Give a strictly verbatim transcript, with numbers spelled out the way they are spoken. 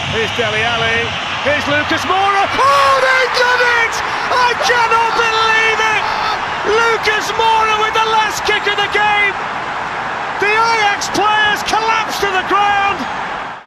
Here's Dele Alli, here's Lucas Moura. Oh, they've done it! I cannot believe it! Lucas Moura with the last kick of the game. The Ajax players collapsed to the ground.